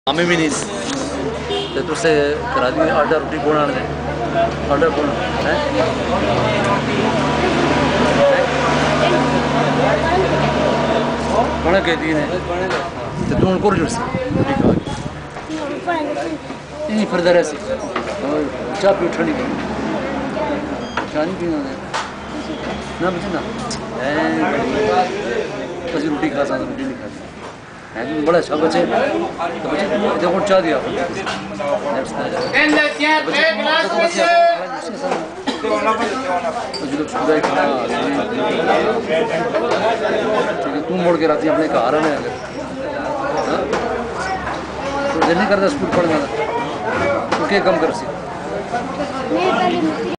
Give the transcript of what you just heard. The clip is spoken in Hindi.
हमें भी नहीं तो तुझसे करा दी आटा रोटी कौन आने दे आटा कौन है कौन कहती है तो तू उनको जुड़ से रोटी खा नहीं फिर दर ऐसी चाय पी उठनी चाय नहीं पीना ना बच्चे ना बस रोटी खा सकते रोटी नहीं खाते है तुम बड़ा अच्छा बच्चे तो बच्चे देखो चाह दिया तुम मोड़ के राती अपने घर आने तो दिल नहीं करता स्कूल पढ़ने का तो क्या कम कर सी